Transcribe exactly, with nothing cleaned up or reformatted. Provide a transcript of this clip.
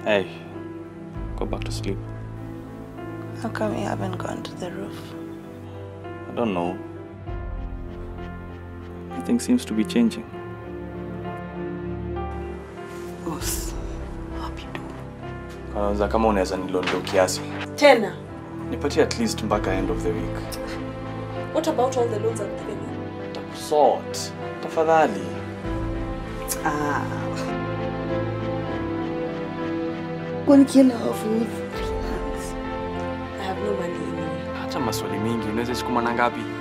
Hey, go back to sleep. How come you haven't gone to the roof? I don't know. Nothing seems to be changing. Boss, hope you do. Kwanza kama unaweza nilondo kiasi. Tena. Nipatie at least mpaka end of the week. What about all the loans I'm giving you? Takusort. Tafadhali. Ah. One killer of me. I have no money anyway. Acha maswali mingi, unaweza sukuma na ngapi?